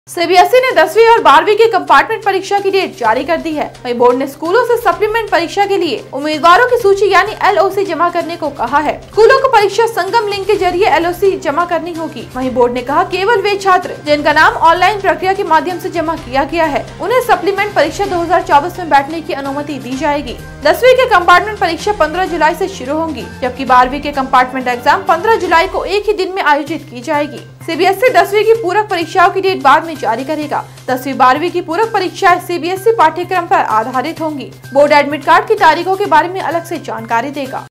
CBSE ने 10वीं और 12वीं की कंपार्टमेंट परीक्षा की डेट जारी कर दी है। वहीं बोर्ड ने स्कूलों से सप्लीमेंट परीक्षा के लिए उम्मीदवारों की सूची यानी एलओसी जमा करने को कहा है। स्कूलों को परीक्षा संगम लिंक के जरिए एलओसी जमा करनी होगी। वहीं बोर्ड ने कहा केवल वे छात्र जिनका नाम ऑनलाइन प्रक्रिया के माध्यम से जमा किया गया है उन्हें सप्लीमेंट परीक्षा 2024 में बैठने की अनुमति दी जाएगी। 10वीं के कंपार्टमेंट परीक्षा 15 जुलाई से शुरू होंगी, जबकि 12वीं के कंपार्टमेंट एग्जाम 15 जुलाई को एक ही दिन में आयोजित की जाएगी। सीबीएसई 10वीं की पूरक परीक्षाओं की डेट बाद में जारी करेगा। 10वीं 12वीं की पूरक परीक्षाएं सीबीएसई पाठ्यक्रम पर आधारित होंगी। बोर्ड एडमिट कार्ड की तारीखों के बारे में अलग से जानकारी देगा।